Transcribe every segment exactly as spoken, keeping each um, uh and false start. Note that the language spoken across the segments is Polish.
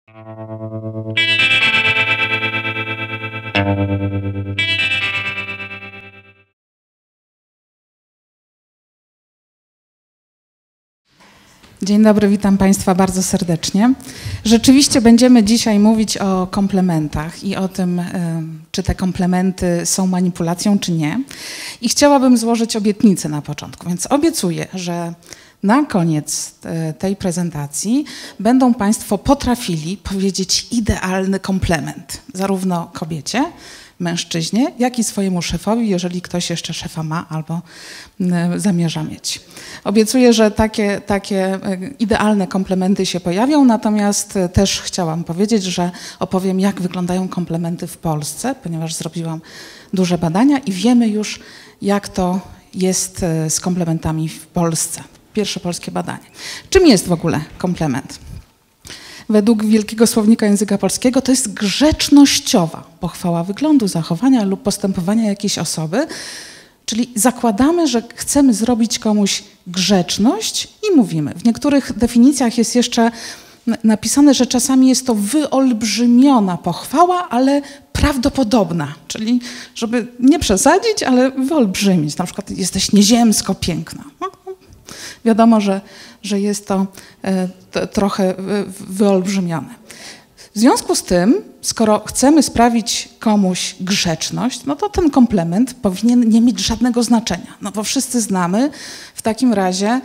Dzień dobry, witam Państwa bardzo serdecznie. Rzeczywiście będziemy dzisiaj mówić o komplementach i o tym, czy te komplementy są manipulacją, czy nie. I chciałabym złożyć obietnicę na początku, więc obiecuję, że na koniec tej prezentacji będą Państwo potrafili powiedzieć idealny komplement zarówno kobiecie, mężczyźnie, jak i swojemu szefowi, jeżeli ktoś jeszcze szefa ma albo zamierza mieć. Obiecuję, że takie, takie idealne komplementy się pojawią, natomiast też chciałam powiedzieć, że opowiem, jak wyglądają komplementy w Polsce, ponieważ zrobiłam duże badania i wiemy już, jak to jest z komplementami w Polsce. Pierwsze polskie badanie. Czym jest w ogóle komplement? Według Wielkiego Słownika Języka Polskiego to jest grzecznościowa pochwała wyglądu, zachowania lub postępowania jakiejś osoby, czyli zakładamy, że chcemy zrobić komuś grzeczność i mówimy. W niektórych definicjach jest jeszcze napisane, że czasami jest to wyolbrzymiona pochwała, ale prawdopodobna, czyli żeby nie przesadzić, ale wyolbrzymić. Na przykład jesteś nieziemsko piękna. No, wiadomo, że, że jest to, to trochę wyolbrzymione. W związku z tym, skoro chcemy sprawić komuś grzeczność, no to ten komplement powinien nie mieć żadnego znaczenia. No bo wszyscy znamy w takim razie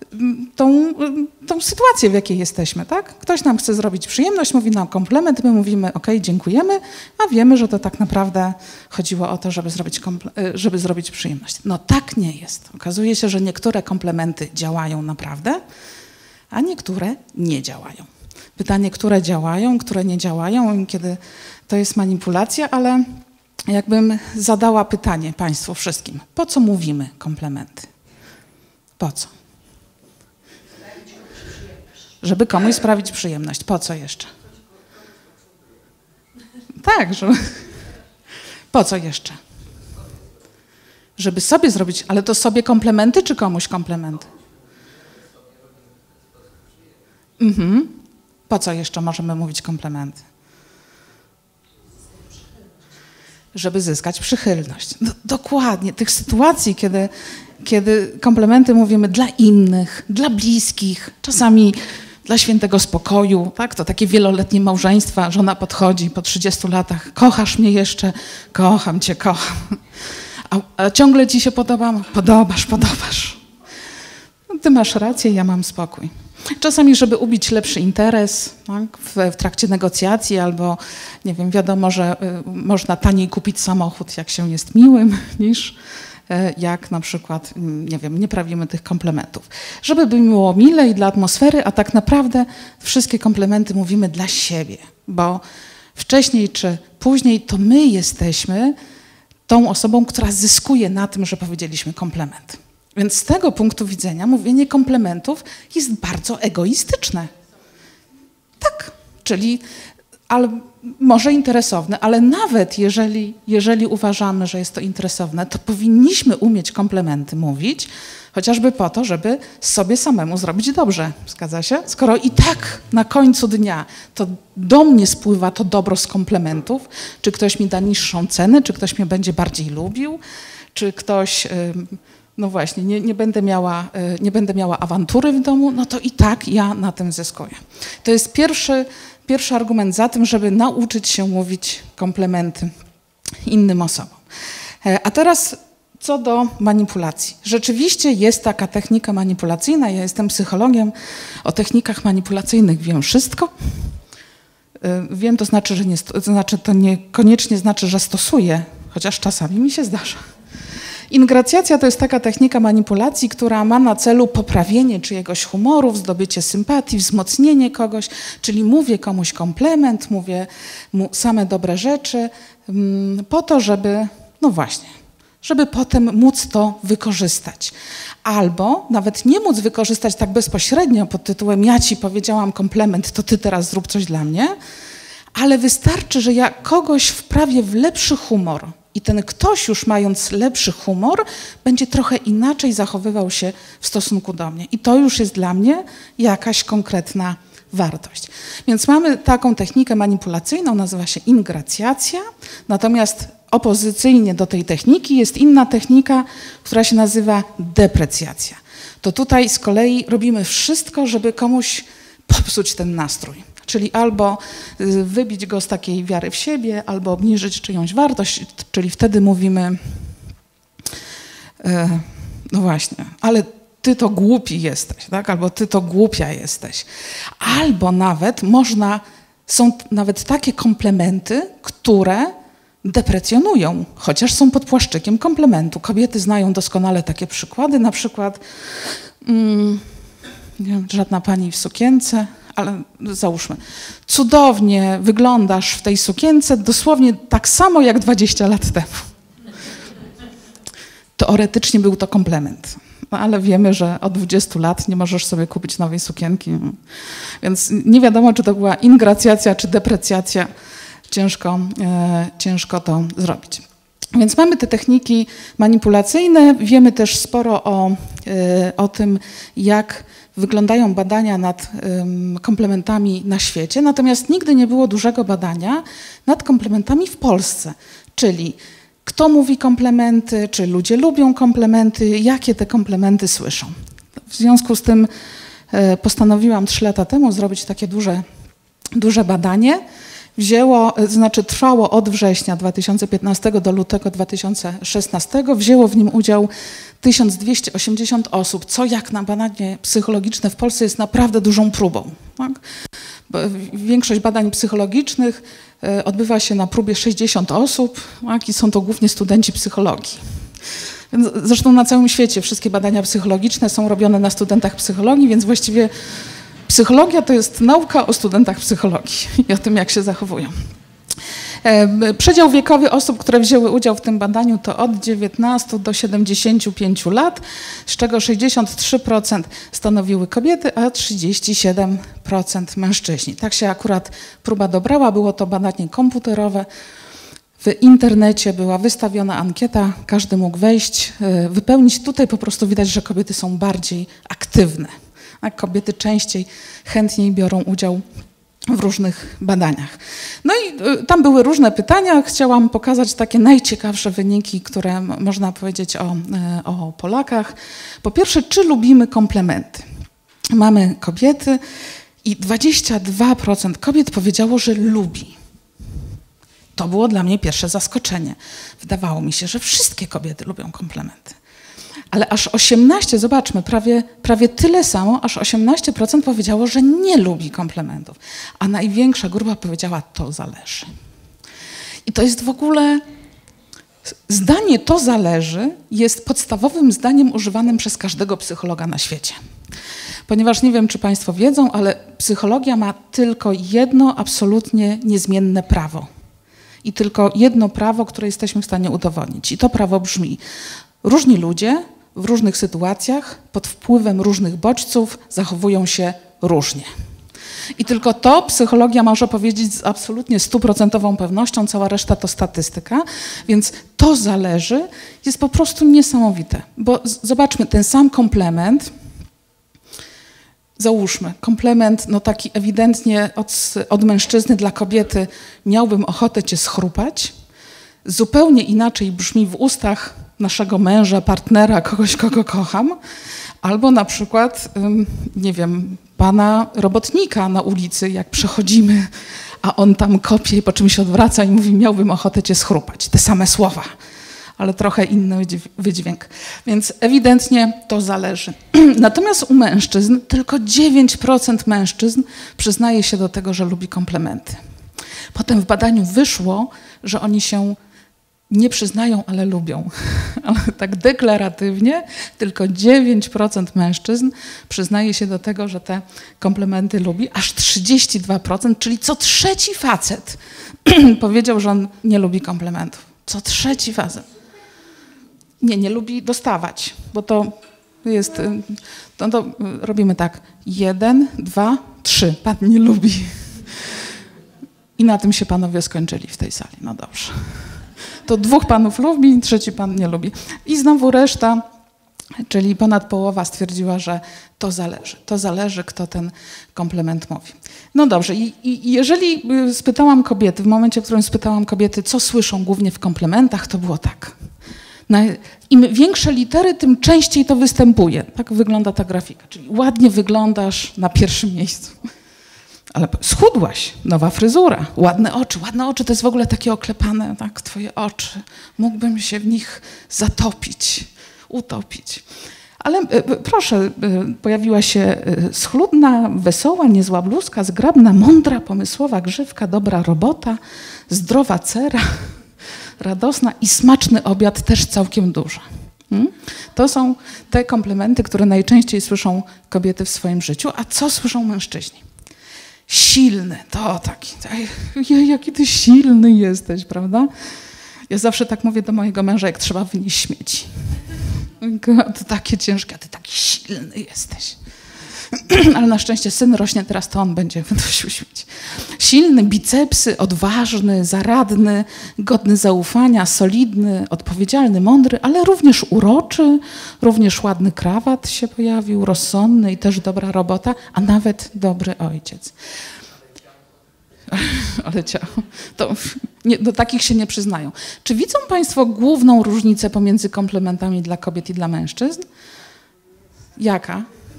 tą, tą sytuację, w jakiej jesteśmy, tak? Ktoś nam chce zrobić przyjemność, mówi nam komplement, my mówimy ok, dziękujemy, a wiemy, że to tak naprawdę chodziło o to, żeby zrobić, żeby zrobić przyjemność. No tak nie jest. Okazuje się, że niektóre komplementy działają naprawdę, a niektóre nie działają. Pytanie, które działają, które nie działają, kiedy to jest manipulacja, ale jakbym zadała pytanie Państwu wszystkim. Po co mówimy komplementy? Po co? Żeby komuś sprawić przyjemność. Po co jeszcze? Tak, żeby... Po co jeszcze? Żeby sobie zrobić, ale to sobie komplementy, czy komuś komplementy? Mhm. Po co jeszcze możemy mówić komplementy? Żeby zyskać przychylność. No, dokładnie. Tych sytuacji, kiedy, kiedy komplementy mówimy dla innych, dla bliskich, czasami dla świętego spokoju, tak? To takie wieloletnie małżeństwa, żona podchodzi po trzydziestu latach, kochasz mnie jeszcze? Kocham cię, kocham. A, a ciągle ci się podobam? Podobasz, podobasz. No, ty masz rację, ja mam spokój. Czasami, żeby ubić lepszy interes, tak, w, w trakcie negocjacji albo, nie wiem, wiadomo, że y, można taniej kupić samochód, jak się jest miłym, niż y, jak na przykład, y, nie wiem, nie prawimy tych komplementów. Żeby było mile i dla atmosfery, a tak naprawdę wszystkie komplementy mówimy dla siebie, bo wcześniej czy później to my jesteśmy tą osobą, która zyskuje na tym, że powiedzieliśmy komplement. Więc z tego punktu widzenia mówienie komplementów jest bardzo egoistyczne. Tak, czyli ale, może interesowne, ale nawet jeżeli, jeżeli uważamy, że jest to interesowne, to powinniśmy umieć komplementy mówić, chociażby po to, żeby sobie samemu zrobić dobrze. Zgadza się? Skoro i tak na końcu dnia to do mnie spływa to dobro z komplementów, czy ktoś mi da niższą cenę, czy ktoś mnie będzie bardziej lubił, czy ktoś... Yy, no właśnie, nie, nie, będę miała, nie będę miała awantury w domu, no to i tak ja na tym zyskuję. To jest pierwszy, pierwszy argument za tym, żeby nauczyć się mówić komplementy innym osobom. A teraz co do manipulacji. Rzeczywiście jest taka technika manipulacyjna, ja jestem psychologiem, o technikach manipulacyjnych wiem wszystko. Wiem, to znaczy, że nie, to znaczy, to niekoniecznie znaczy, że stosuję, chociaż czasami mi się zdarza. Ingracjacja to jest taka technika manipulacji, która ma na celu poprawienie czyjegoś humoru, zdobycie sympatii, wzmocnienie kogoś, czyli mówię komuś komplement, mówię mu same dobre rzeczy po to, żeby, no właśnie, żeby potem móc to wykorzystać. Albo nawet nie móc wykorzystać tak bezpośrednio pod tytułem ja ci powiedziałam komplement, to ty teraz zrób coś dla mnie, ale wystarczy, że ja kogoś wprawię w lepszy humor i ten ktoś już mając lepszy humor będzie trochę inaczej zachowywał się w stosunku do mnie. I to już jest dla mnie jakaś konkretna wartość. Więc mamy taką technikę manipulacyjną, nazywa się ingracjacja, natomiast opozycyjnie do tej techniki jest inna technika, która się nazywa deprecjacja. To tutaj z kolei robimy wszystko, żeby komuś popsuć ten nastrój. Czyli albo wybić go z takiej wiary w siebie, albo obniżyć czyjąś wartość, czyli wtedy mówimy, e, no właśnie, ale ty to głupi jesteś, tak? Albo ty to głupia jesteś. Albo nawet można, są nawet takie komplementy, które deprecjonują, chociaż są pod płaszczykiem komplementu. Kobiety znają doskonale takie przykłady, na przykład mm, nie wiem, żadna pani w sukience, ale załóżmy, cudownie wyglądasz w tej sukience dosłownie tak samo jak dwadzieścia lat temu. Teoretycznie był to komplement, no, ale wiemy, że od dwudziestu lat nie możesz sobie kupić nowej sukienki, więc nie wiadomo, czy to była ingracjacja, czy deprecjacja. Ciężko, e, ciężko to zrobić. Więc mamy te techniki manipulacyjne, wiemy też sporo o, e, o tym, jak wyglądają badania nad um, komplementami na świecie, natomiast nigdy nie było dużego badania nad komplementami w Polsce, czyli kto mówi komplementy, czy ludzie lubią komplementy, jakie te komplementy słyszą. W związku z tym e, postanowiłam trzy lata temu zrobić takie duże, duże badanie. Wzięło, znaczy trwało od września dwa tysiące piętnastego do lutego dwa tysiące szesnastego. Wzięło w nim udział tysiąc dwieście osiemdziesiąt osób, co jak na badanie psychologiczne w Polsce jest naprawdę dużą próbą. Tak? Większość badań psychologicznych odbywa się na próbie sześćdziesiąt osób, tak? I są to głównie studenci psychologii. Zresztą na całym świecie wszystkie badania psychologiczne są robione na studentach psychologii, więc właściwie psychologia to jest nauka o studentach psychologii i o tym, jak się zachowują. Przedział wiekowy osób, które wzięły udział w tym badaniu, to od dziewiętnastu do siedemdziesięciu pięciu lat, z czego sześćdziesiąt trzy procent stanowiły kobiety, a trzydzieści siedem procent mężczyźni. Tak się akurat próba dobrała, było to badanie komputerowe. W internecie była wystawiona ankieta, każdy mógł wejść, wypełnić. Tutaj po prostu widać, że kobiety są bardziej aktywne. A kobiety częściej, chętniej biorą udział w różnych badaniach. No i tam były różne pytania. Chciałam pokazać takie najciekawsze wyniki, które można powiedzieć o, o Polakach. Po pierwsze, czy lubimy komplementy? Mamy kobiety i dwadzieścia dwa procent kobiet powiedziało, że lubi. To było dla mnie pierwsze zaskoczenie. Wydawało mi się, że wszystkie kobiety lubią komplementy. Ale aż osiemnaście, zobaczmy, prawie, prawie tyle samo, aż osiemnaście procent powiedziało, że nie lubi komplementów. A największa grupa powiedziała, to zależy. I to jest w ogóle, zdanie to zależy jest podstawowym zdaniem używanym przez każdego psychologa na świecie. Ponieważ nie wiem, czy Państwo wiedzą, ale psychologia ma tylko jedno absolutnie niezmienne prawo. I tylko jedno prawo, które jesteśmy w stanie udowodnić. I to prawo brzmi, różni ludzie w różnych sytuacjach, pod wpływem różnych bodźców zachowują się różnie. I tylko to psychologia może powiedzieć z absolutnie stuprocentową pewnością, cała reszta to statystyka, więc to zależy, jest po prostu niesamowite. Bo zobaczmy, ten sam komplement, załóżmy, komplement no taki ewidentnie od, od mężczyzny dla kobiety, miałbym ochotę cię schrupać, zupełnie inaczej brzmi w ustach naszego męża, partnera, kogoś, kogo kocham, albo na przykład, nie wiem, pana robotnika na ulicy, jak przechodzimy, a on tam kopie, po czym się odwraca i mówi, miałbym ochotę cię schrupać. Te same słowa, ale trochę inny wydźwięk. Więc ewidentnie to zależy. Natomiast u mężczyzn tylko dziewięć procent mężczyzn przyznaje się do tego, że lubi komplementy. Potem w badaniu wyszło, że oni się nie przyznają, ale lubią. Ale tak deklaratywnie tylko dziewięć procent mężczyzn przyznaje się do tego, że te komplementy lubi, aż trzydzieści dwa procent, czyli co trzeci facet powiedział, że on nie lubi komplementów. Co trzeci facet. Nie, nie lubi dostawać, bo to jest, to, to robimy tak, jeden, dwa, trzy, pan nie lubi. I na tym się panowie skończyli w tej sali, no dobrze. To dwóch panów lubi, trzeci pan nie lubi. I znowu reszta Czyli ponad połowa stwierdziła, że to zależy. To zależy, kto ten komplement mówi. No dobrze, i, i jeżeli spytałam kobiety, w momencie, w którym spytałam kobiety, co słyszą głównie w komplementach, to było tak. Im większe litery, tym częściej to występuje. Tak wygląda ta grafika. Czyli ładnie wyglądasz na pierwszym miejscu. Ale schudłaś, nowa fryzura, ładne oczy. Ładne oczy to jest w ogóle takie oklepane, tak, twoje oczy. Mógłbym się w nich zatopić, utopić. Ale proszę, pojawiła się schludna, wesoła, niezła bluzka, zgrabna, mądra, pomysłowa grzywka, dobra robota, zdrowa cera, radosna i smaczny obiad też całkiem dużo. Hmm? To są te komplementy, które najczęściej słyszą kobiety w swoim życiu. A co słyszą mężczyźni? Silny, to taki, jaki ty silny jesteś, prawda? Ja zawsze tak mówię do mojego męża, jak trzeba wynieść śmieci. To takie ciężkie, a ty taki silny jesteś. Ale na szczęście syn rośnie, teraz to on będzie wynosił śmieci. Silny, bicepsy, odważny, zaradny, godny zaufania, solidny, odpowiedzialny, mądry, ale również uroczy, również ładny krawat się pojawił, rozsądny i też dobra robota, a nawet dobry ojciec. Ale ciało. To nie, do takich się nie przyznają. Czy widzą Państwo główną różnicę pomiędzy komplementami dla kobiet i dla mężczyzn? Jaka?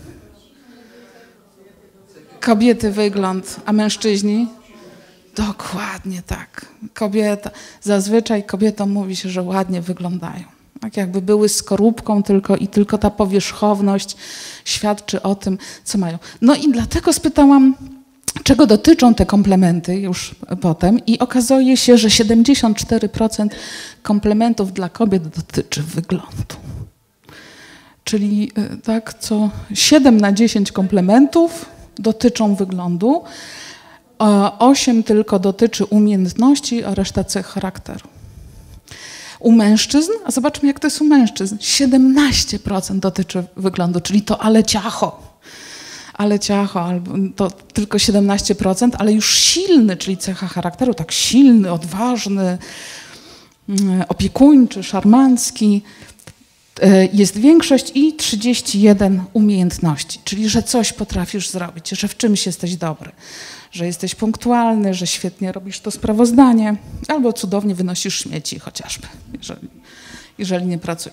Kobiety wygląd, a mężczyźni? Dokładnie tak. Kobieta, zazwyczaj kobietom mówi się, że ładnie wyglądają. Tak jakby były skorupką tylko i tylko ta powierzchowność świadczy o tym, co mają. No i dlatego spytałam, czego dotyczą te komplementy już potem i okazuje się, że siedemdziesiąt cztery procent komplementów dla kobiet dotyczy wyglądu. Czyli tak, co siedem na dziesięć komplementów dotyczą wyglądu, a osiem tylko dotyczy umiejętności, a reszta cech charakteru. U mężczyzn, a zobaczmy jak to jest u mężczyzn, siedemnaście procent dotyczy wyglądu, czyli to ale ciacho. Ale ciacho, albo to tylko siedemnaście procent, ale już silny, czyli cecha charakteru, tak silny, odważny, opiekuńczy, szarmancki, jest większość i trzydzieści jeden umiejętności, czyli że coś potrafisz zrobić, że w czymś jesteś dobry, że jesteś punktualny, że świetnie robisz to sprawozdanie, albo cudownie wynosisz śmieci chociażby, jeżeli, jeżeli nie pracuje.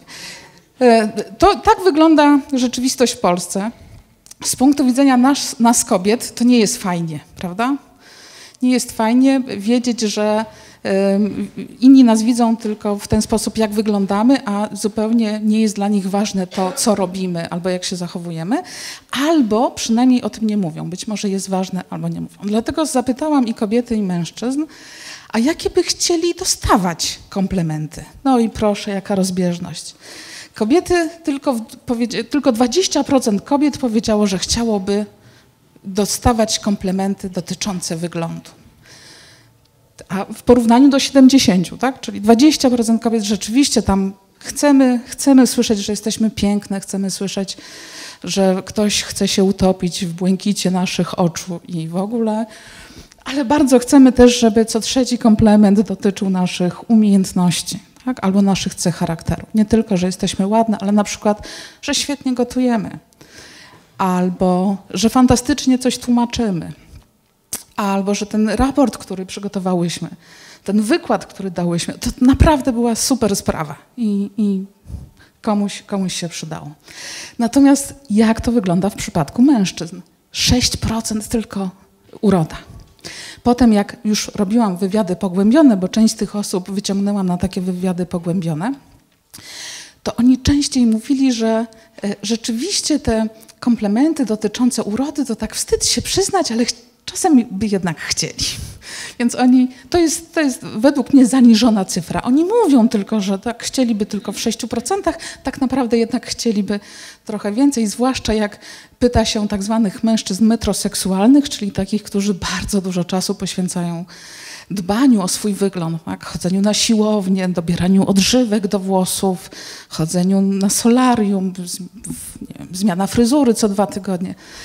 To tak wygląda rzeczywistość w Polsce. Z punktu widzenia nas, nas kobiet to nie jest fajnie, prawda? Nie jest fajnie wiedzieć, że inni nas widzą tylko w ten sposób, jak wyglądamy, a zupełnie nie jest dla nich ważne to, co robimy albo jak się zachowujemy, albo przynajmniej o tym nie mówią. Być może jest ważne, albo nie mówią. Dlatego zapytałam i kobiety, i mężczyzn, a jakie by chcieli dostawać komplementy? No i proszę, jaka rozbieżność. Kobiety, tylko, tylko dwadzieścia procent kobiet powiedziało, że chciałoby dostawać komplementy dotyczące wyglądu. A w porównaniu do siedemdziesięciu, tak? Czyli dwadzieścia procent kobiet rzeczywiście tam chcemy, chcemy słyszeć, że jesteśmy piękne, chcemy słyszeć, że ktoś chce się utopić w błękicie naszych oczu i w ogóle, ale bardzo chcemy też, żeby co trzeci komplement dotyczył naszych umiejętności, tak? Albo naszych cech charakteru. Nie tylko, że jesteśmy ładne, ale na przykład, że świetnie gotujemy, albo że fantastycznie coś tłumaczymy, albo że ten raport, który przygotowałyśmy, ten wykład, który dałyśmy, to naprawdę była super sprawa i, i komuś, komuś się przydało. Natomiast jak to wygląda w przypadku mężczyzn? sześć procent tylko uroda. Potem jak już robiłam wywiady pogłębione, bo część z tych osób wyciągnęłam na takie wywiady pogłębione, to oni częściej mówili, że e, rzeczywiście te komplementy dotyczące urody, to tak wstyd się przyznać, ale czasem by jednak chcieli. Więc oni, to jest, to jest według mnie zaniżona cyfra. Oni mówią tylko, że tak chcieliby tylko w sześciu procentach, tak naprawdę jednak chcieliby trochę więcej, zwłaszcza jak pyta się tak zwanych mężczyzn metroseksualnych, czyli takich, którzy bardzo dużo czasu poświęcają dbaniu o swój wygląd, tak? Chodzeniu na siłownię, dobieraniu odżywek do włosów, chodzeniu na solarium, nie wiem, zmiana fryzury co dwa tygodnie.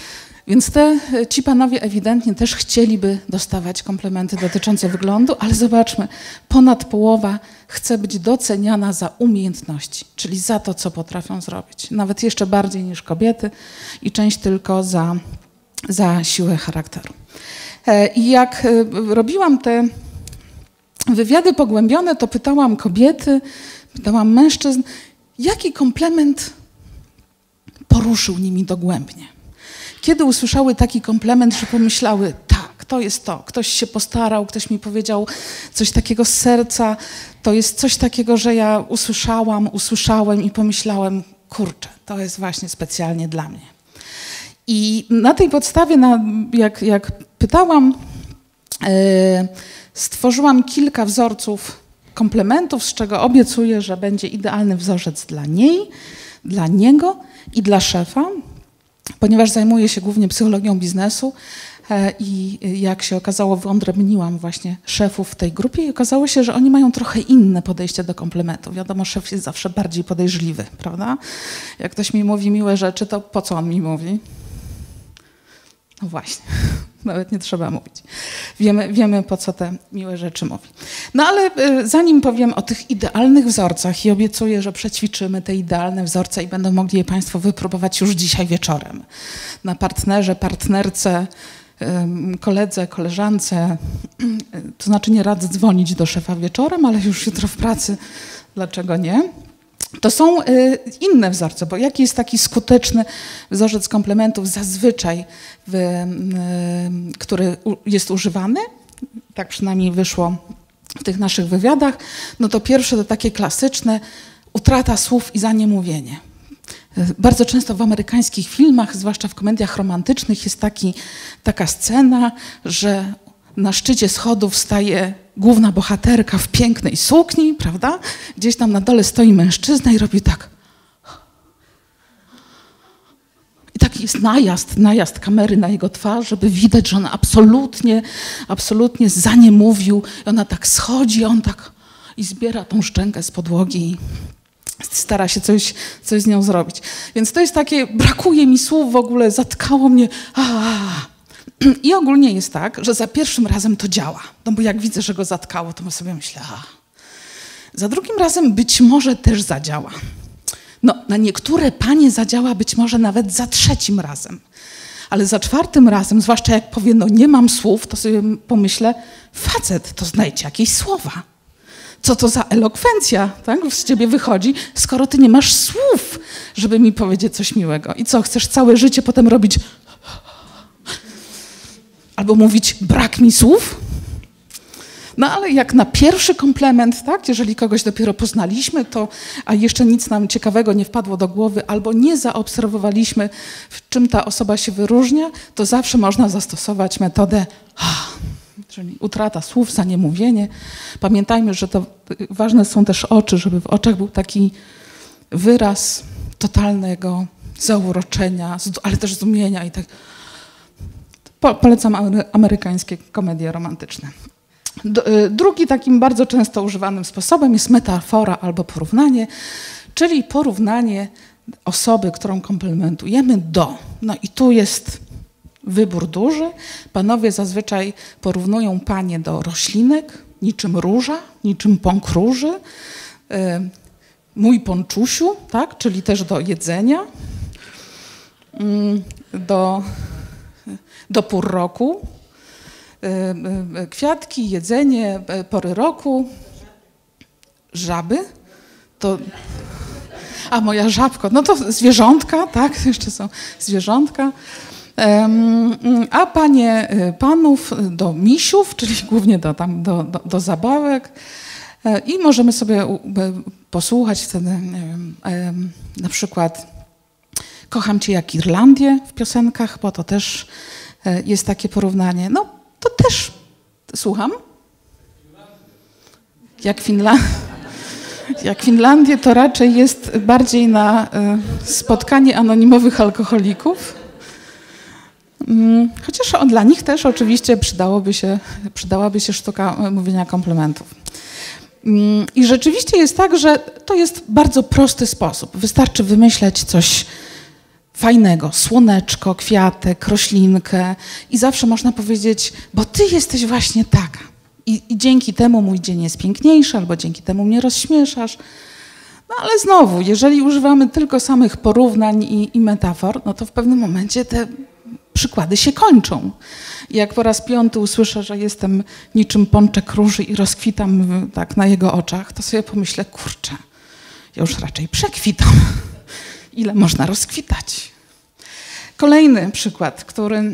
Więc te, ci panowie ewidentnie też chcieliby dostawać komplementy dotyczące wyglądu, ale zobaczmy, ponad połowa chce być doceniana za umiejętności, czyli za to, co potrafią zrobić. Nawet jeszcze bardziej niż kobiety i część tylko za, za siłę charakteru. I jak robiłam te wywiady pogłębione, to pytałam kobiety, pytałam mężczyzn, jaki komplement poruszył nimi dogłębnie. Kiedy usłyszały taki komplement, że pomyślały, tak, to jest to, ktoś się postarał, ktoś mi powiedział coś takiego z serca, to jest coś takiego, że ja usłyszałam, usłyszałem i pomyślałem, kurczę, to jest właśnie specjalnie dla mnie. I na tej podstawie, na, jak, jak pytałam, yy, stworzyłam kilka wzorców komplementów, z czego obiecuję, że będzie idealny wzorzec dla niej, dla niego i dla szefa, ponieważ zajmuję się głównie psychologią biznesu i jak się okazało, wyodrębniłam właśnie szefów w tej grupie i okazało się, że oni mają trochę inne podejście do komplementów. Wiadomo, szef jest zawsze bardziej podejrzliwy, prawda? Jak ktoś mi mówi miłe rzeczy, to po co on mi mówi? No właśnie, nawet nie trzeba mówić. Wiemy, wiemy, po co te miłe rzeczy mówi. No ale zanim powiem o tych idealnych wzorcach i obiecuję, że przećwiczymy te idealne wzorce i będą mogli je Państwo wypróbować już dzisiaj wieczorem. Na partnerze, partnerce, koledze, koleżance. To znaczy nie radzę dzwonić do szefa wieczorem, ale już jutro w pracy, dlaczego nie? To są inne wzorce, bo jaki jest taki skuteczny wzorzec komplementów zazwyczaj, w, który jest używany, tak przynajmniej wyszło w tych naszych wywiadach, no to pierwsze to takie klasyczne utrata słów i zaniemówienie. Bardzo często w amerykańskich filmach, zwłaszcza w komediach romantycznych jest taki, taka scena, że na szczycie schodów staje główna bohaterka w pięknej sukni, prawda? Gdzieś tam na dole stoi mężczyzna i robi tak. I taki jest najazd, najazd kamery na jego twarz, żeby widać, że on absolutnie, absolutnie zaniemówił. I ona tak schodzi, on tak i zbiera tą szczękę z podłogi i stara się coś, coś z nią zrobić. Więc to jest takie, brakuje mi słów w ogóle, zatkało mnie. A, I ogólnie jest tak, że za pierwszym razem to działa. No bo jak widzę, że go zatkało, to sobie myślę, a. Za drugim razem być może też zadziała. No, na niektóre panie zadziała być może nawet za trzecim razem. Ale za czwartym razem, zwłaszcza jak powie, no nie mam słów, to sobie pomyślę, facet, to znajdź jakieś słowa. Co to za elokwencja, tak? Z ciebie wychodzi, skoro ty nie masz słów, żeby mi powiedzieć coś miłego. I co, chcesz całe życie potem robić albo mówić, brak mi słów? No ale jak na pierwszy komplement, tak, jeżeli kogoś dopiero poznaliśmy, to, a jeszcze nic nam ciekawego nie wpadło do głowy, albo nie zaobserwowaliśmy, w czym ta osoba się wyróżnia, to zawsze można zastosować metodę, czyli utrata słów, zaniemówienie. Pamiętajmy, że to ważne są też oczy, żeby w oczach był taki wyraz totalnego zauroczenia, ale też zdumienia i tak. Po, polecam amerykańskie komedie romantyczne. Drugi takim bardzo często używanym sposobem jest metafora albo porównanie, czyli porównanie osoby, którą komplementujemy do. No i tu jest wybór duży. Panowie zazwyczaj porównują panie do roślinek, niczym róża, niczym pąk róży. Mój ponczusiu, tak, czyli też do jedzenia, do, do pór roku. Kwiatki, jedzenie, pory roku, żaby, to, a moja żabko, no to zwierzątka, tak, jeszcze są zwierzątka, a panie panów do misiów, czyli głównie do, tam, do, do, do zabawek i możemy sobie posłuchać wtedy, nie wiem, na przykład kocham cię jak Irlandię w piosenkach, bo to też jest takie porównanie, no to też, słucham? Jak, Finla... Jak Finlandię, to raczej jest bardziej na y, spotkanie anonimowych alkoholików. Mm, chociaż o, dla nich też oczywiście przydałoby się, przydałaby się sztuka mówienia komplementów. Mm, I rzeczywiście jest tak, że to jest bardzo prosty sposób. Wystarczy wymyśleć coś fajnego, słoneczko, kwiatek, roślinkę i zawsze można powiedzieć, bo ty jesteś właśnie taka. I, i dzięki temu mój dzień jest piękniejszy, albo dzięki temu mnie rozśmieszasz. No ale znowu, jeżeli używamy tylko samych porównań i, i metafor, no to w pewnym momencie te przykłady się kończą. I jak po raz piąty usłyszę, że jestem niczym pączek róży i rozkwitam tak na jego oczach, to sobie pomyślę, kurczę, ja już raczej przekwitam. Ile można rozkwitać? Kolejny przykład, który,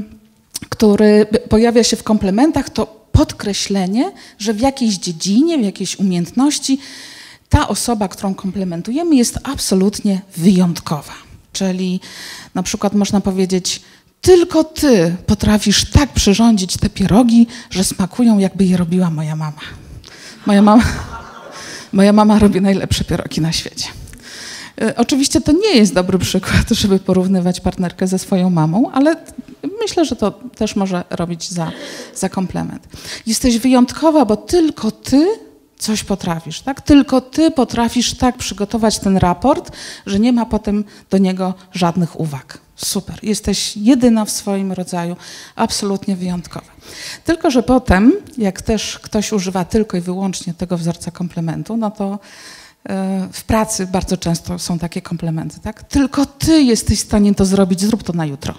który pojawia się w komplementach, to podkreślenie, że w jakiejś dziedzinie, w jakiejś umiejętności ta osoba, którą komplementujemy, jest absolutnie wyjątkowa. Czyli na przykład można powiedzieć, tylko ty potrafisz tak przyrządzić te pierogi, że smakują, jakby je robiła moja mama. Moja mama, moja mama robi najlepsze pierogi na świecie. Oczywiście to nie jest dobry przykład, żeby porównywać partnerkę ze swoją mamą, ale myślę, że to też może robić za, za komplement. Jesteś wyjątkowa, bo tylko ty coś potrafisz, tak? Tylko ty potrafisz tak przygotować ten raport, że nie ma potem do niego żadnych uwag. Super, jesteś jedyna w swoim rodzaju, absolutnie wyjątkowa. Tylko że potem, jak też ktoś używa tylko i wyłącznie tego wzorca komplementu, no to w pracy bardzo często są takie komplementy, tak? Tylko ty jesteś w stanie to zrobić, zrób to na jutro.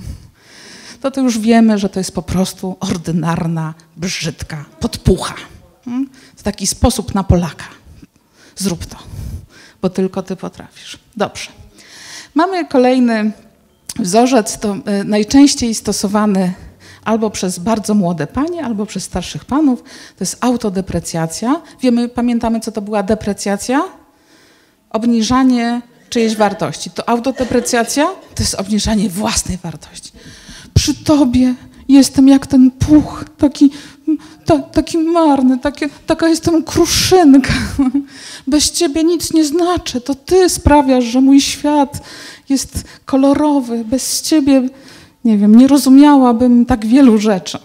To to już wiemy, że to jest po prostu ordynarna, brzydka podpucha. To taki sposób na Polaka. Zrób to, bo tylko ty potrafisz. Dobrze. Mamy kolejny wzorzec, to najczęściej stosowany albo przez bardzo młode panie, albo przez starszych panów. To jest autodeprecjacja. Wiemy, pamiętamy, co to była deprecjacja? Obniżanie czyjejś wartości. To autodeprecjacja to jest obniżanie własnej wartości. Przy tobie jestem jak ten puch, taki, ta, taki marny, takie, taka jestem kruszynka. Bez ciebie nic nie znaczy. To ty sprawiasz, że mój świat jest kolorowy. Bez ciebie, nie wiem, nie rozumiałabym tak wielu rzeczy.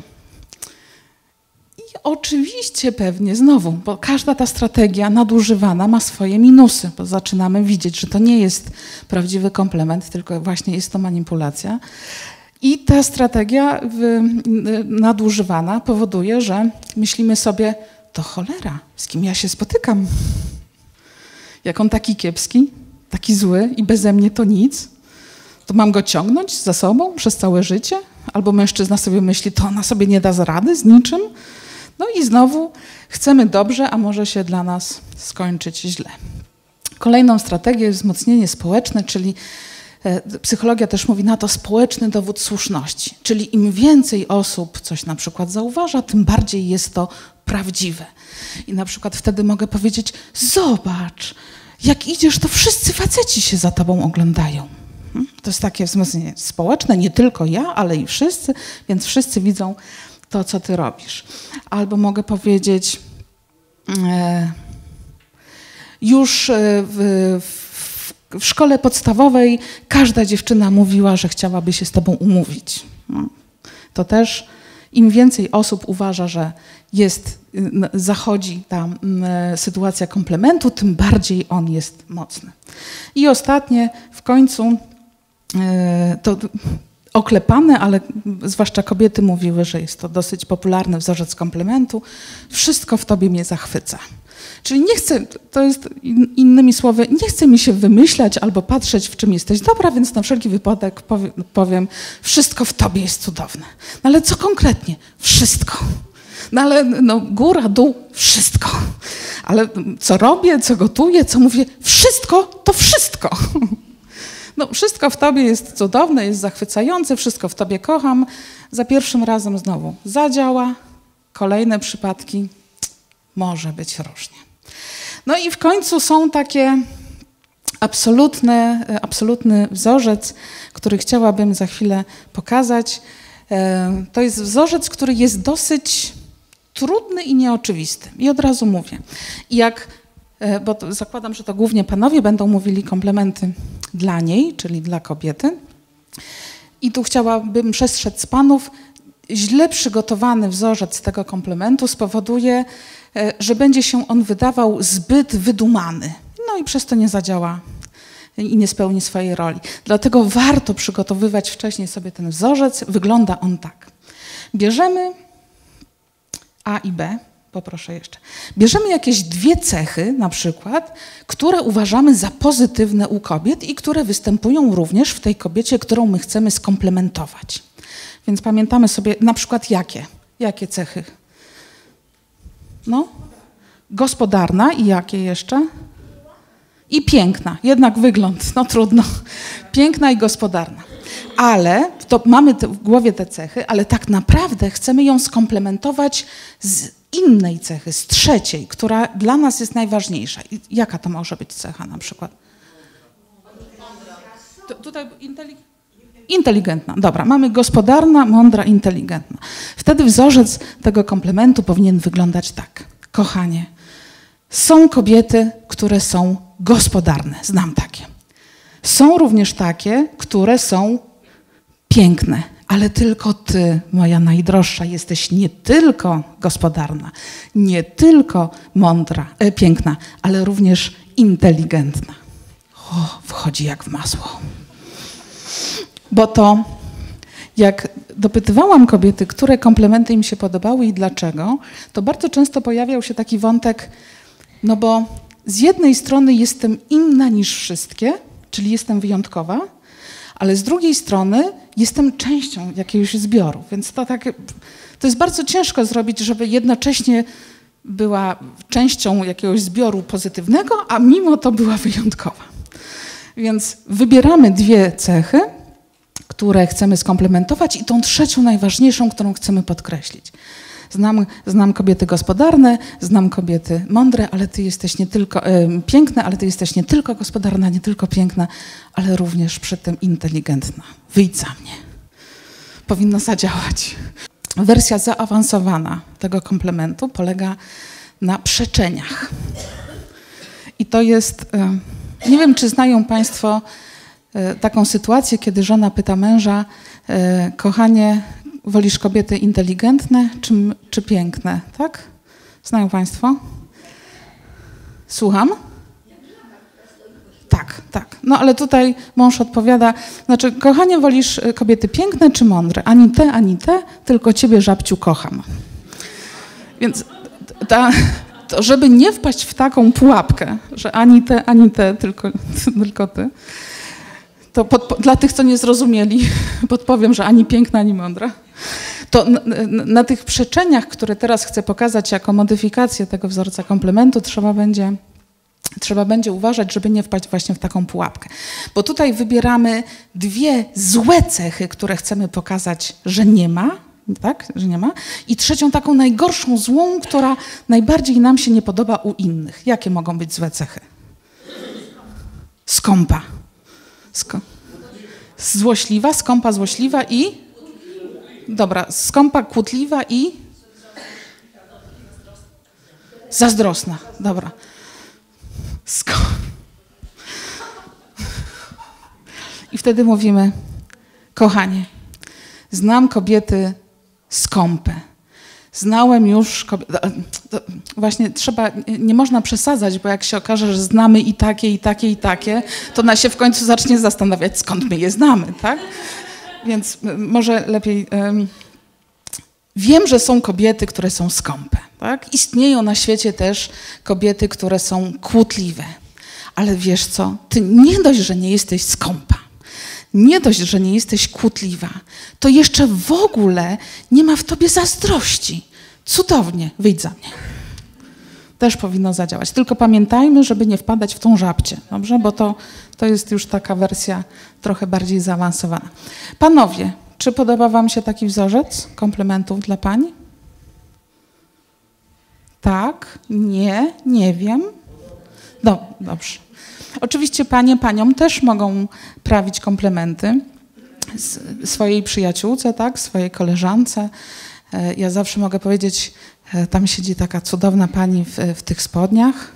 I oczywiście pewnie znowu, bo każda ta strategia nadużywana ma swoje minusy, bo zaczynamy widzieć, że to nie jest prawdziwy komplement, tylko właśnie jest to manipulacja. I ta strategia nadużywana powoduje, że myślimy sobie, to cholera, z kim ja się spotykam? Jak on taki kiepski, taki zły i beze mnie to nic, to mam go ciągnąć za sobą przez całe życie? Albo mężczyzna sobie myśli, to ona sobie nie da z rady z niczym? No i znowu chcemy dobrze, a może się dla nas skończyć źle. Kolejną strategią jest wzmocnienie społeczne, czyli psychologia też mówi na to społeczny dowód słuszności. Czyli im więcej osób coś na przykład zauważa, tym bardziej jest to prawdziwe. I na przykład wtedy mogę powiedzieć, zobacz, jak idziesz, to wszyscy faceci się za tobą oglądają. To jest takie wzmocnienie społeczne, nie tylko ja, ale i wszyscy, więc wszyscy widzą to, co ty robisz. Albo mogę powiedzieć, e, już w, w, w szkole podstawowej każda dziewczyna mówiła, że chciałaby się z tobą umówić. No. To też im więcej osób uważa, że jest, zachodzi ta sytuacja komplementu, tym bardziej on jest mocny. I ostatnie, w końcu, to oklepane, ale zwłaszcza kobiety mówiły, że jest to dosyć popularny wzorzec komplementu. Wszystko w tobie mnie zachwyca. Czyli nie chcę, to jest innymi słowy, nie chce mi się wymyślać albo patrzeć, w czym jesteś dobra, więc na wszelki wypadek powiem, powiem wszystko w tobie jest cudowne. No ale co konkretnie? Wszystko. No ale no, góra, dół, wszystko. Ale co robię, co gotuję, co mówię, wszystko to wszystko. No, wszystko w tobie jest cudowne, jest zachwycające, wszystko w tobie kocham. Za pierwszym razem znowu zadziała, kolejne przypadki może być różnie. No i w końcu są takie absolutne, absolutny wzorzec, który chciałabym za chwilę pokazać. To jest wzorzec, który jest dosyć trudny i nieoczywisty. I od razu mówię. I jak, bo to zakładam, że to głównie panowie będą mówili komplementy dla niej, czyli dla kobiety. I tu chciałabym przestrzec panów. Źle przygotowany wzorzec tego komplementu spowoduje, że będzie się on wydawał zbyt wydumany. No i przez to nie zadziała i nie spełni swojej roli. Dlatego warto przygotowywać wcześniej sobie ten wzorzec. Wygląda on tak. Bierzemy A i B, poproszę jeszcze. Bierzemy jakieś dwie cechy na przykład, które uważamy za pozytywne u kobiet i które występują również w tej kobiecie, którą my chcemy skomplementować. Więc pamiętamy sobie na przykład jakie? Jakie cechy? No, gospodarna i jakie jeszcze? I piękna. Jednak wygląd, no trudno. Piękna i gospodarna. Ale, to mamy te, w głowie te cechy, ale tak naprawdę chcemy ją skomplementować z innej cechy, z trzeciej, która dla nas jest najważniejsza. I jaka to może być cecha na przykład? Tu, tutaj intelig inteligentna. Dobra, mamy gospodarna, mądra, inteligentna. Wtedy wzorzec tego komplementu powinien wyglądać tak. Kochanie, są kobiety, które są gospodarne. Znam takie. Są również takie, które są piękne. Ale tylko ty, moja najdroższa, jesteś nie tylko gospodarna, nie tylko mądra, e, piękna, ale również inteligentna. O, wchodzi jak w masło. Bo to, jak dopytywałam kobiety, które komplementy im się podobały i dlaczego, to bardzo często pojawiał się taki wątek, no bo z jednej strony jestem inna niż wszystkie, czyli jestem wyjątkowa, ale z drugiej strony jestem częścią jakiegoś zbioru. Więc to, tak, to jest bardzo ciężko zrobić, żeby jednocześnie była częścią jakiegoś zbioru pozytywnego, a mimo to była wyjątkowa. Więc wybieramy dwie cechy, które chcemy skomplementować i tą trzecią, najważniejszą, którą chcemy podkreślić. Znam, znam kobiety gospodarne, znam kobiety mądre, ale ty jesteś nie tylko e, piękna, ale ty jesteś nie tylko gospodarna, nie tylko piękna, ale również przy tym inteligentna. Wyjdź za mnie. Powinno zadziałać. Wersja zaawansowana tego komplementu polega na przeczeniach. I to jest, e, nie wiem, czy znają państwo e, taką sytuację, kiedy żona pyta męża, e, kochanie, wolisz kobiety inteligentne czy, czy piękne, tak? Znają państwo? Słucham? Tak, tak. No ale tutaj mąż odpowiada, znaczy, kochanie, wolisz kobiety piękne czy mądre? Ani te, ani te, tylko ciebie, żabciu, kocham. Więc ta, to żeby nie wpaść w taką pułapkę, że ani te, ani te, tylko, tylko ty, to pod, dla tych, co nie zrozumieli, podpowiem, że ani piękna, ani mądra. To na, na, na tych przeczeniach, które teraz chcę pokazać jako modyfikację tego wzorca komplementu, trzeba będzie, trzeba będzie uważać, żeby nie wpaść właśnie w taką pułapkę. Bo tutaj wybieramy dwie złe cechy, które chcemy pokazać, że nie ma, tak, że nie ma, i trzecią taką najgorszą złą, która najbardziej nam się nie podoba u innych. Jakie mogą być złe cechy? Skąpa. Sko złośliwa, skąpa, złośliwa i... Dobra, skąpa, kłótliwa i... Zazdrosna. Dobra. Sko I wtedy mówimy, kochanie, znam kobiety skąpe. Znałem już kobiety... Właśnie trzeba, nie można przesadzać, bo jak się okaże, że znamy i takie, i takie, i takie, to ona się w końcu zacznie zastanawiać, skąd my je znamy, tak? Więc może lepiej... Um, wiem, że są kobiety, które są skąpe, tak? Istnieją na świecie też kobiety, które są kłótliwe. Ale wiesz co? Ty nie dość, że nie jesteś skąpa, nie dość, że nie jesteś kłótliwa, to jeszcze w ogóle nie ma w tobie zazdrości. Cudownie, wyjdź za mnie. Też powinno zadziałać. Tylko pamiętajmy, żeby nie wpadać w tą żabcię, dobrze? Bo to, to jest już taka wersja trochę bardziej zaawansowana. Panowie, czy podoba wam się taki wzorzec komplementów dla pań? Tak? Nie? Nie wiem? No, dobrze. Oczywiście panie paniom też mogą prawić komplementy swojej przyjaciółce, tak? Swojej koleżance. Ja zawsze mogę powiedzieć, tam siedzi taka cudowna pani w, w tych spodniach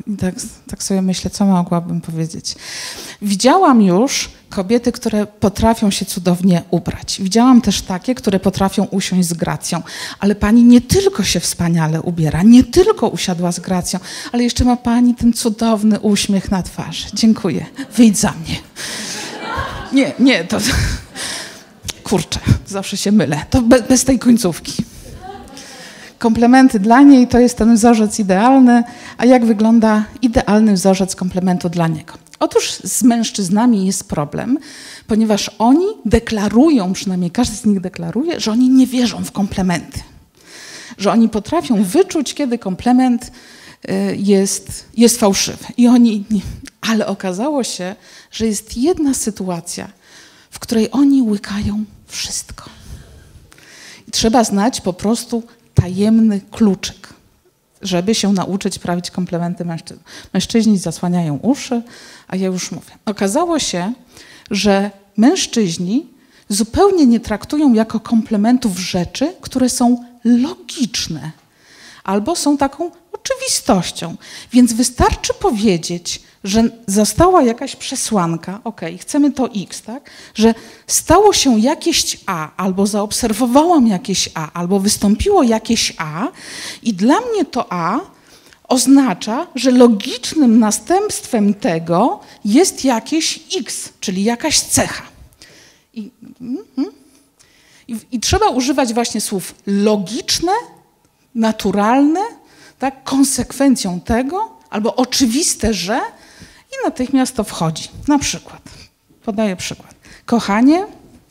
I tak, tak sobie myślę, co mogłabym powiedzieć. Widziałam już kobiety, które potrafią się cudownie ubrać. Widziałam też takie, które potrafią usiąść z gracją. Ale pani nie tylko się wspaniale ubiera, nie tylko usiadła z gracją, ale jeszcze ma pani ten cudowny uśmiech na twarzy. Dziękuję. Wyjdź za mnie. Nie, nie, to... Kurczę, zawsze się mylę. To be, bez tej końcówki. Komplementy dla niej to jest ten wzorzec idealny, a jak wygląda idealny wzorzec komplementu dla niego? Otóż z mężczyznami jest problem, ponieważ oni deklarują, przynajmniej każdy z nich deklaruje, że oni nie wierzą w komplementy. Że oni potrafią wyczuć, kiedy komplement jest, jest fałszywy. I oni, ale okazało się, że jest jedna sytuacja, w której oni łykają wszystko. I trzeba znać po prostu tajemny kluczyk, żeby się nauczyć prawić komplementy mężczyzn. Mężczyźni zasłaniają uszy, a ja już mówię. Okazało się, że mężczyźni zupełnie nie traktują jako komplementów rzeczy, które są logiczne albo są taką oczywistością. Więc wystarczy powiedzieć, że została jakaś przesłanka, okej, okay, chcemy to X, tak? Że stało się jakieś A, albo zaobserwowałam jakieś A, albo wystąpiło jakieś A i dla mnie to A oznacza, że logicznym następstwem tego jest jakieś X, czyli jakaś cecha. I, i, i trzeba używać właśnie słów logiczne, naturalne, tak? Konsekwencją tego, albo oczywiste, że i natychmiast to wchodzi. Na przykład, podaję przykład. Kochanie,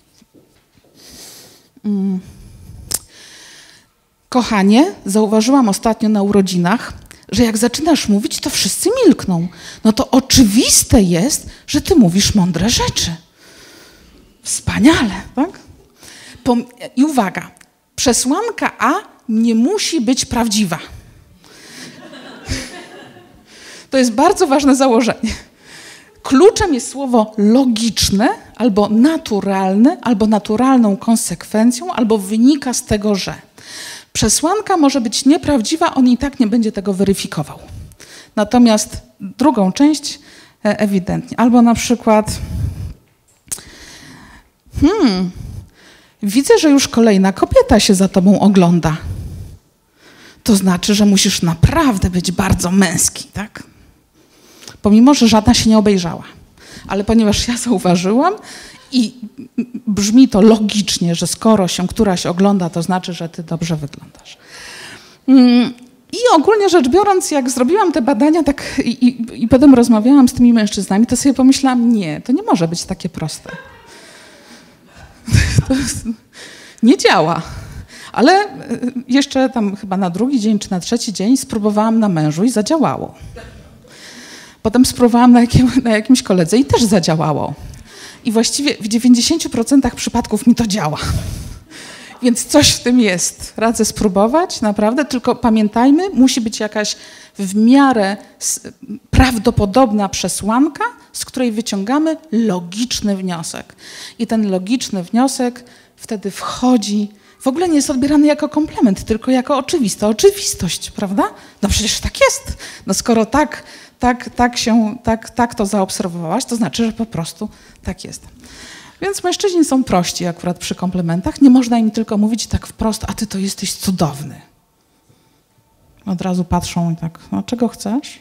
mm, kochanie, zauważyłam ostatnio na urodzinach, że jak zaczynasz mówić, to wszyscy milkną. No to oczywiste jest, że ty mówisz mądre rzeczy. Wspaniale, tak? Pom- I uwaga, przesłanka A nie musi być prawdziwa. To jest bardzo ważne założenie. Kluczem jest słowo logiczne, albo naturalne, albo naturalną konsekwencją, albo wynika z tego, że. Przesłanka może być nieprawdziwa, on i tak nie będzie tego weryfikował. Natomiast drugą część ewidentnie. Albo na przykład hmm, widzę, że już kolejna kobieta się za tobą ogląda. To znaczy, że musisz naprawdę być bardzo męski, tak? Pomimo, że żadna się nie obejrzała. Ale ponieważ ja zauważyłam i brzmi to logicznie, że skoro się któraś ogląda, to znaczy, że ty dobrze wyglądasz. I ogólnie rzecz biorąc, jak zrobiłam te badania tak i, i, i potem rozmawiałam z tymi mężczyznami, to sobie pomyślałam, nie, to nie może być takie proste. To jest, nie działa. Ale jeszcze tam chyba na drugi dzień czy na trzeci dzień spróbowałam na mężu i zadziałało. Potem spróbowałam na, jakim, na jakimś koledze i też zadziałało. I właściwie w dziewięćdziesięciu procentach przypadków mi to działa. Więc coś w tym jest. Radzę spróbować, naprawdę, tylko pamiętajmy, musi być jakaś w miarę prawdopodobna przesłanka, z której wyciągamy logiczny wniosek. I ten logiczny wniosek wtedy wchodzi, w ogóle nie jest odbierany jako komplement, tylko jako oczywista oczywistość, prawda? No przecież tak jest. No skoro tak, tak, tak, się, tak, tak to zaobserwowałaś, to znaczy, że po prostu tak jest. Więc mężczyźni są prości akurat przy komplementach. Nie można im tylko mówić tak wprost, a ty to jesteś cudowny. Od razu patrzą i tak, no czego chcesz?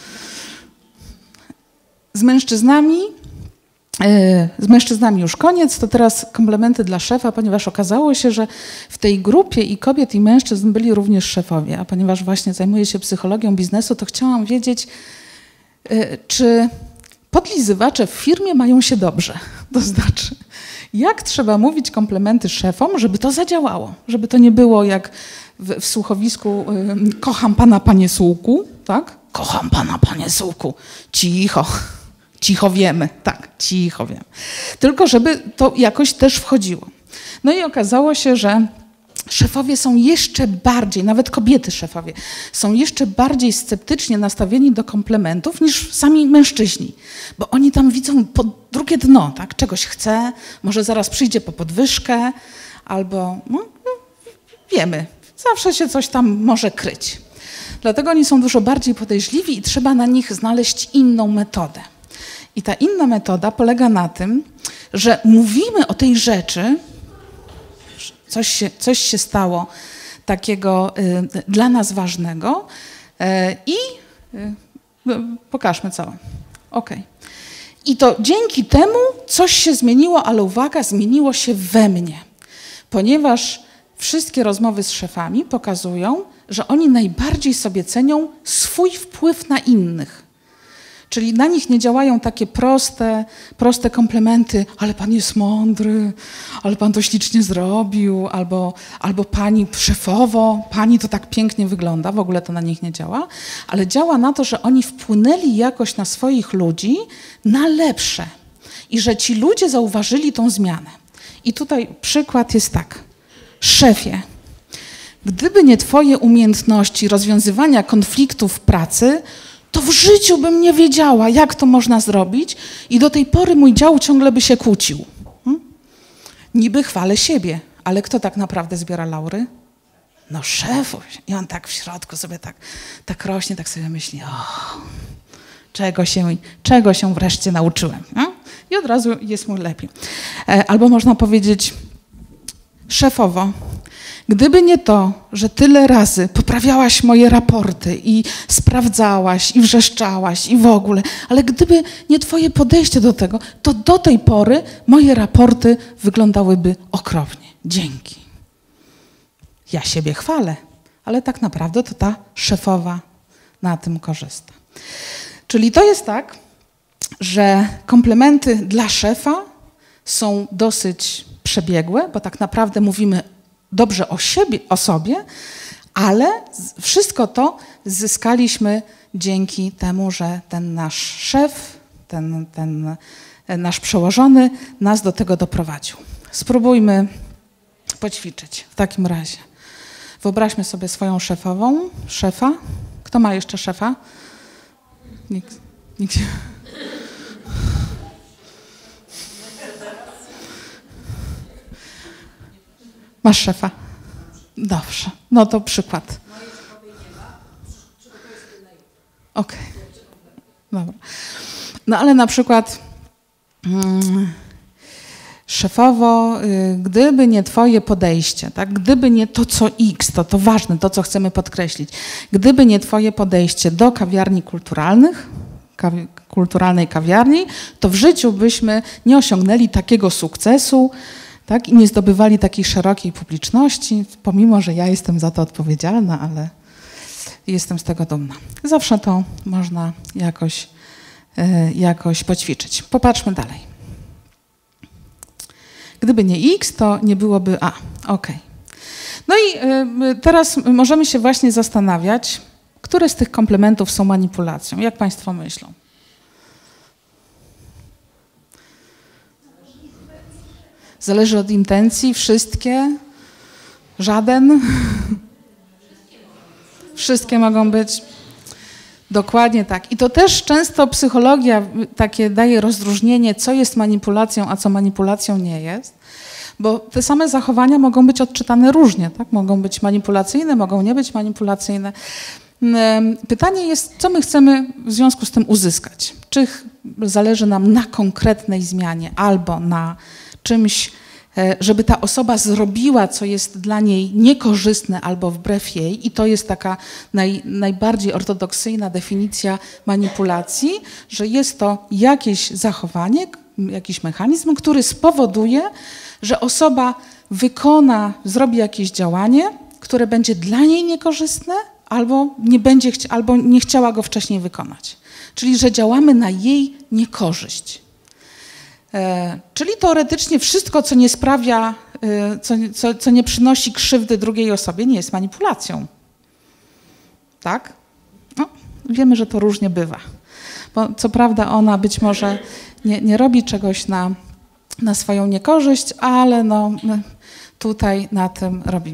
Z mężczyznami, yy, z mężczyznami już koniec, to teraz komplementy dla szefa, ponieważ okazało się, że w tej grupie i kobiet, i mężczyzn byli również szefowie, a ponieważ właśnie zajmuję się psychologią biznesu, to chciałam wiedzieć, yy, czy podlizywacze w firmie mają się dobrze. To znaczy, jak trzeba mówić komplementy szefom, żeby to zadziałało, żeby to nie było jak w, w słuchowisku yy, kocham pana, panie Sułku, tak? Kocham pana, panie Sułku. Cicho, cicho wiemy, tak, cicho wiemy. Tylko żeby to jakoś też wchodziło. No i okazało się, że szefowie są jeszcze bardziej, nawet kobiety szefowie, są jeszcze bardziej sceptycznie nastawieni do komplementów niż sami mężczyźni. Bo oni tam widzą po drugie dno, tak? Czegoś chce, może zaraz przyjdzie po podwyżkę, albo no, wiemy, zawsze się coś tam może kryć. Dlatego oni są dużo bardziej podejrzliwi i trzeba na nich znaleźć inną metodę. I ta inna metoda polega na tym, że mówimy o tej rzeczy, coś się, coś się stało takiego y, dla nas ważnego y, i y, pokażmy całe. Okay. I to dzięki temu coś się zmieniło, ale uwaga, zmieniło się we mnie. Ponieważ wszystkie rozmowy z szefami pokazują, że oni najbardziej sobie cenią swój wpływ na innych. Czyli na nich nie działają takie proste, proste komplementy, ale pan jest mądry, ale pan to ślicznie zrobił, albo, albo pani szefowo, pani to tak pięknie wygląda, w ogóle to na nich nie działa, ale działa na to, że oni wpłynęli jakoś na swoich ludzi na lepsze i że ci ludzie zauważyli tą zmianę. I tutaj przykład jest tak. Szefie, gdyby nie twoje umiejętności rozwiązywania konfliktów w pracy, to w życiu bym nie wiedziała, jak to można zrobić i do tej pory mój dział ciągle by się kłócił. Hmm? Niby chwalę siebie, ale kto tak naprawdę zbiera laury? No szefuś. I on tak w środku sobie tak, tak rośnie, tak sobie myśli, o, czego się, czego się wreszcie nauczyłem. No? I od razu jest mu lepiej. Albo można powiedzieć, szefowo, gdyby nie to, że tyle razy poprawiałaś moje raporty i sprawdzałaś i wrzeszczałaś i w ogóle, ale gdyby nie twoje podejście do tego, to do tej pory moje raporty wyglądałyby okropnie. Dzięki. Ja siebie chwalę, ale tak naprawdę to ta szefowa na tym korzysta. Czyli to jest tak, że komplementy dla szefa są dosyć przebiegłe, bo tak naprawdę mówimy dobrze o siebie, o sobie, ale wszystko to zyskaliśmy dzięki temu, że ten nasz szef, ten, ten nasz przełożony nas do tego doprowadził. Spróbujmy poćwiczyć w takim razie. Wyobraźmy sobie swoją szefową, szefa. Kto ma jeszcze szefa? Nikt. Nikt. Masz szefa? Dobrze. No to przykład. Okej. Okay. Dobra. No ale na przykład hmm, szefowo, y, gdyby nie twoje podejście, tak? Gdyby nie to, co X, to to ważne, to, co chcemy podkreślić. Gdyby nie twoje podejście do kawiarni kulturalnych, kawi kulturalnej kawiarni, to w życiu byśmy nie osiągnęli takiego sukcesu, tak? I nie zdobywali takiej szerokiej publiczności, pomimo że ja jestem za to odpowiedzialna, ale jestem z tego dumna. Zawsze to można jakoś, y, jakoś poćwiczyć. Popatrzmy dalej. Gdyby nie X, to nie byłoby A. Ok. No i y, teraz możemy się właśnie zastanawiać, które z tych komplementów są manipulacją. Jak Państwo myślą? Zależy od intencji, wszystkie, żaden. Wszystkie mogą być. Dokładnie tak. I to też często psychologia takie daje rozróżnienie, co jest manipulacją, a co manipulacją nie jest. Bo te same zachowania mogą być odczytane różnie, tak? Mogą być manipulacyjne, mogą nie być manipulacyjne. Pytanie jest, co my chcemy w związku z tym uzyskać? Czy zależy nam na konkretnej zmianie albo na czymś, żeby ta osoba zrobiła, co jest dla niej niekorzystne albo wbrew jej, i to jest taka naj, najbardziej ortodoksyjna definicja manipulacji, że jest to jakieś zachowanie, jakiś mechanizm, który spowoduje, że osoba wykona, zrobi jakieś działanie, które będzie dla niej niekorzystne, albo nie będzie, albo nie chciała go wcześniej wykonać. Czyli, że działamy na jej niekorzyść. E, czyli teoretycznie wszystko, co nie sprawia, e, co, co, co nie przynosi krzywdy drugiej osobie, nie jest manipulacją. Tak? No, wiemy, że to różnie bywa. Bo co prawda ona być może nie, nie robi czegoś na, na swoją niekorzyść, ale no, tutaj na tym robimy.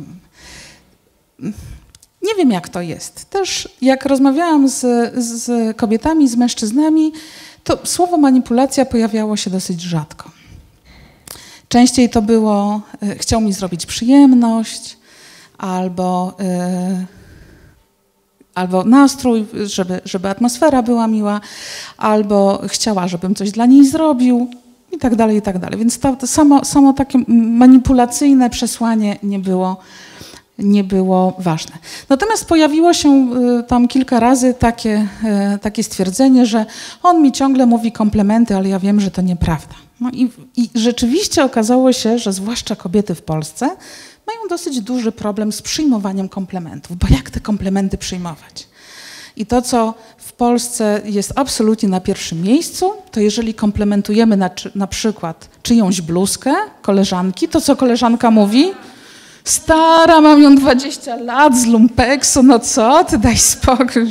Nie wiem, jak to jest. Też jak rozmawiałam z, z kobietami, z mężczyznami, to słowo manipulacja pojawiało się dosyć rzadko. Częściej to było, y, chciał mi zrobić przyjemność, albo, y, albo nastrój, żeby, żeby atmosfera była miła, albo chciała, żebym coś dla niej zrobił i tak dalej, i tak dalej. Więc to, to samo, samo takie manipulacyjne przesłanie nie było, nie było ważne. Natomiast pojawiło się tam kilka razy takie, takie stwierdzenie, że on mi ciągle mówi komplementy, ale ja wiem, że to nieprawda. No i, i rzeczywiście okazało się, że zwłaszcza kobiety w Polsce mają dosyć duży problem z przyjmowaniem komplementów, bo jak te komplementy przyjmować? I to, co w Polsce jest absolutnie na pierwszym miejscu, to jeżeli komplementujemy na, na przykład czyjąś bluzkę, koleżanki, to co koleżanka mówi? Stara, mam ją dwadzieścia lat z lumpeksu, no co ty, daj spokój.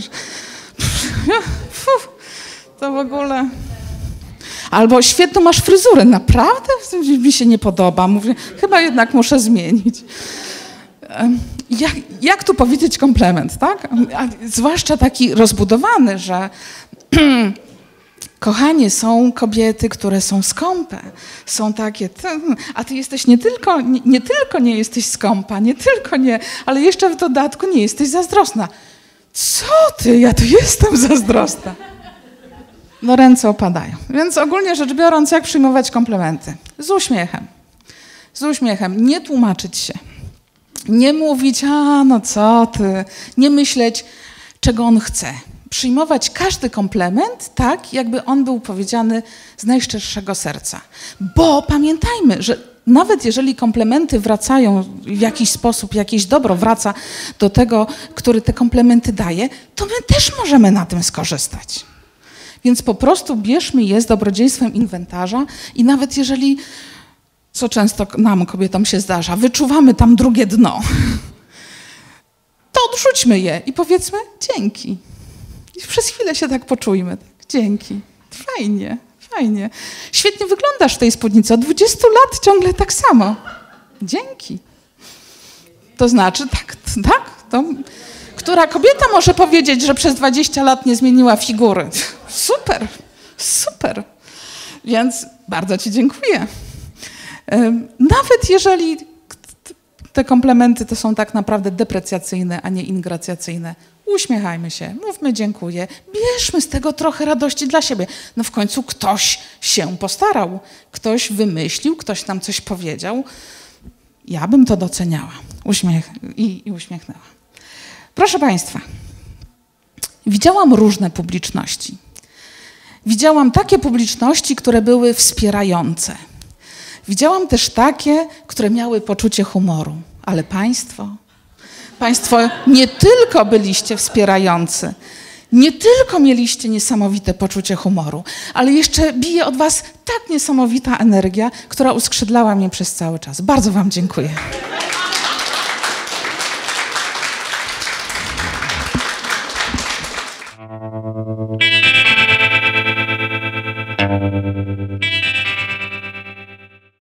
Fuh, to w ogóle... Albo świetną masz fryzurę, naprawdę? Mi się nie podoba. Mówię, chyba jednak muszę zmienić. Jak, jak tu powiedzieć komplement, tak? A zwłaszcza taki rozbudowany, że kochanie, są kobiety, które są skąpe. Są takie, a ty jesteś nie tylko, nie, nie tylko nie jesteś skąpa, nie tylko nie, ale jeszcze w dodatku nie jesteś zazdrosna. Co ty? Ja tu jestem zazdrosna. No ręce opadają. Więc ogólnie rzecz biorąc, jak przyjmować komplementy? Z uśmiechem. Z uśmiechem. Nie tłumaczyć się. Nie mówić, a no co ty. Nie myśleć, czego on chce. Przyjmować każdy komplement tak, jakby on był powiedziany z najszczerszego serca. Bo pamiętajmy, że nawet jeżeli komplementy wracają w jakiś sposób, jakieś dobro wraca do tego, który te komplementy daje, to my też możemy na tym skorzystać. Więc po prostu bierzmy je z dobrodziejstwem inwentarza i nawet jeżeli, co często nam, kobietom się zdarza, wyczuwamy tam drugie dno, to odrzućmy je i powiedzmy dzięki. I przez chwilę się tak poczujmy. Tak, dzięki. Fajnie, fajnie. Świetnie wyglądasz w tej spódnicy. Od dwudziestu lat ciągle tak samo. Dzięki. To znaczy, tak, tak. To, która kobieta może powiedzieć, że przez dwadzieścia lat nie zmieniła figury? Super, super. Więc bardzo ci dziękuję. Nawet jeżeli te komplementy to są tak naprawdę deprecjacyjne, a nie ingracjacyjne, uśmiechajmy się, mówmy dziękuję, bierzmy z tego trochę radości dla siebie. No w końcu ktoś się postarał, ktoś wymyślił, ktoś nam coś powiedział. Ja bym to doceniała Uśmiech i, i uśmiechnęła. Proszę Państwa, widziałam różne publiczności. Widziałam takie publiczności, które były wspierające. Widziałam też takie, które miały poczucie humoru. Ale Państwo, Państwo nie tylko byliście wspierający, nie tylko mieliście niesamowite poczucie humoru, ale jeszcze bije od Was tak niesamowita energia, która uskrzydlała mnie przez cały czas. Bardzo Wam dziękuję.